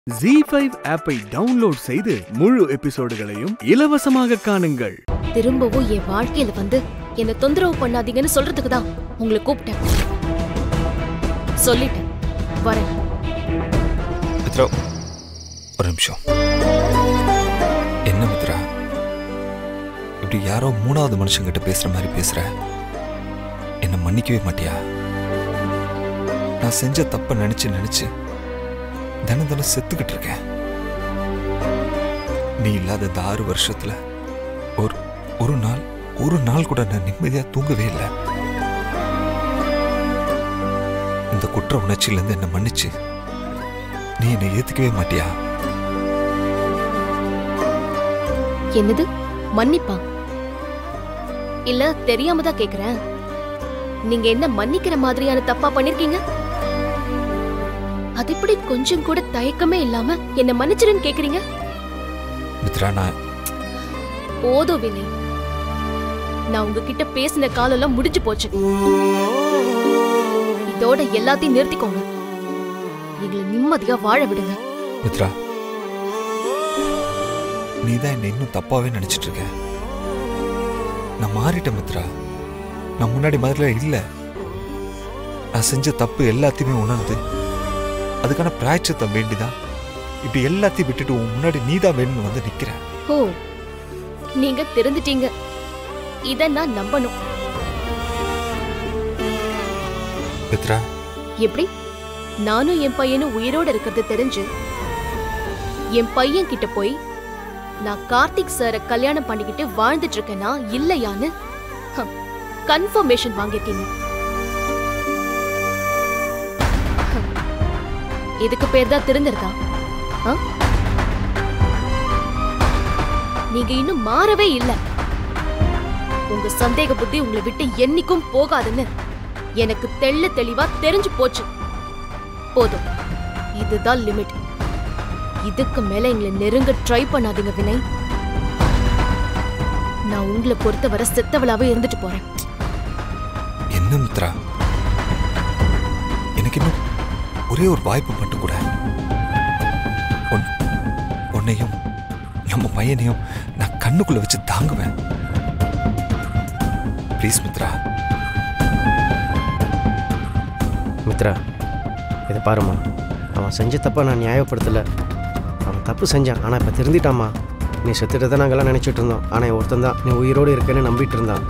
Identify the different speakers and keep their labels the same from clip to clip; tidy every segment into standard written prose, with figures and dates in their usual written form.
Speaker 1: ZEE5 ஆப்பை download செய்து முழு எபிசோடுகளையும் இலவசமாக காணுங்கள்.
Speaker 2: திரும்பவும் என் வாழ்க்கையில வந்து என்ன தொந்தரவு பண்ணாதீங்கன்னு சொல்றதுக்கு தான் உங்களை கூப்பிட்டேன். சொல்லிட்டேன், வரேன்.
Speaker 3: மித்ரா, ஒரு நிமிஷம். என்ன மித்ரா, இப்படி யாரோ மூணாவது மனுஷங்கிட்ட பேசுற மாதிரி பேசுற? என்ன மன்னிக்கவே மாட்டியா? நான் செஞ்ச தப்ப நினைச்சு தினம் தினம் செத்துக்கிட்டு இருக்கேன். நீ இல்லாத இந்த 6 வருஷத்துல ஒரு நாள் கூட நான் நிம்மதியா தூங்கவே இல்லை. இந்த குற்ற உணர்ச்சியிலிருந்து என்ன மன்னிச்சு நீ என்னை ஏத்துக்கவே மாட்டியா?
Speaker 2: என்னது மன்னிப்பா? இல்ல தெரியாம தான் கேக்குறேன். நீங்க என்ன மன்னிக்கிற மாதிரியான தப்பா பண்ணிருக்கீங்க? அது இப்படி கொஞ்சம் கூட தயக்கமே இல்லாம என்ன மன்னிச்சிருன்னு கேக்குறீங்க?
Speaker 3: மித்ரா,
Speaker 2: ஓதோ வினய், நான் உங்ககிட்ட பேசின காலெல்லாம் முடிஞ்சு போச்சு. இதோட எல்லாத்தையும் நிறுத்திக்கோங்க. எங்களை நிம்மதியா வாழ விடுங்க.
Speaker 3: மித்ரா, நீதான் என்ன இன்னும் தப்பாவே நினைச்சிட்டு இருக்க. நான் மாறிட்டேன் மித்ரா. நான் முன்னாடி மாதிரில இல்ல. நான் செஞ்ச தப்பு எல்லாத்தையுமே உணர்ந்து அதுக்கான பிராயச்சித்தம் வேண்டிதான் இப்படி எல்லாத்தையும் விட்டுட்டு உன் முன்னாடி நீதான் வேணும்னு வந்து நிக்கிறேன்.
Speaker 2: ஓ, நீங்க தெரிஞ்சிட்டீங்க. இத நான் நம்பணும்.
Speaker 3: மித்ரா,
Speaker 2: எப்படி? நானும் என் பையனும் உயிரோட இருக்கிறது தெரிஞ்சு என் பையன் கிட்ட போய் நான் கார்த்திக் சாரை கல்யாணம் பண்ணிக்கிட்டு வாழ்ந்துட்டு இருக்கேனா இல்லையான்னு கன்ஃபர்மேஷன் வாங்கிருக்கீங்க. இதுக்கு பேர் தான் திருந்திருக்கா? நீங்க இன்னும் மாறவே இல்லை. உங்க சந்தேக புத்தி உங்களை விட்டு என்னைக்கும் போகாதுன்னு எனக்கு தெளிவா தெரிஞ்சு போச்சு. போதும், இதுதான் லிமிட். இதுக்கு மேல எங்களை நெருங்க ட்ரை பண்ணாதீங்க வினய். நான் உங்களை பொறுத்தவரை செத்தவளாவே இருந்துட்டு போறேன்.
Speaker 3: என்ன மித்ரா, எனக்கு இன்னும் ஒரே ஒரு வாய்ப்பு மட்டும் கூட. உன்னையும் நம்ம பையனையும் நான் கண்ணுக்குள்ள வச்சு தாங்குவேன். ப்ளீஸ் மித்ரா.
Speaker 4: மித்ரா, இதை பாருமா, அவன் செஞ்ச தப்பை நான் நியாயப்படுத்தலை. அவன் தப்பு செஞ்சான், ஆனால் இப்போ திருந்திட்டாமா. நீ செத்துட்டு தான் நாங்கள்லாம் நினச்சிட்டு இருந்தோம். ஆனால் ஒருத்தன் தான் நீ உயிரோடு இருக்கேன்னு நம்பிட்டு இருந்தான்.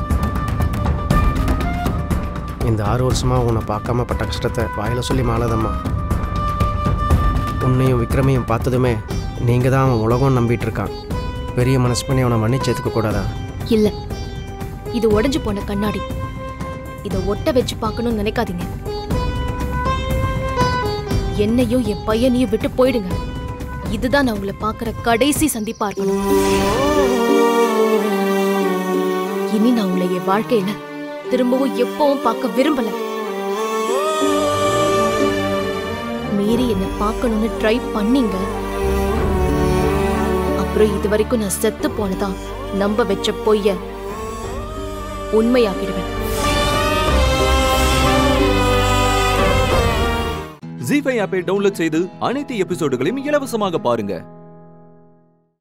Speaker 4: இந்த 6 வருஷமாக உன்னை பார்க்காம பட்ட கஷ்டத்தை வாயில சொல்லி மாளாதம்மா. உன்னையும் விக்ரமையும் பார்த்ததுமே நீங்கள் தான் அவன் உலகம் நம்பிட்டு இருக்கான். பெரிய மனசு பண்ணி அவனை மன்னிச்சு ஏற்றுக்க கூடாதா?
Speaker 2: இல்ல, இது உடைஞ்சு போன கண்ணாடி. இதை ஒட்ட வச்சு பார்க்கணும்னு நினைக்காதீங்க. என்னையும் என் பையனையும் விட்டு போயிடுங்க. இதுதான் நான் உங்களை பார்க்குற கடைசி சந்திப்பா இருக்கணும். இனி நான் உங்களை என் வாழ்க்கையில திரும்பவும் எப்பவும் பார்க்க விரும்பல. மீறி என்ன பார்க்கணும்னு ட்ரை பண்ணீங்க, அப்புறம் இது வரைக்கும் நான் செத்து போனதா நம்ப வச்ச பொய்ய உண்மையாக்கிடுவேன்.
Speaker 5: ZEE5 ஆப்பை டவுன்லோட் செய்து அனைத்து எபிசோடுகளையும் இலவசமாக பாருங்க.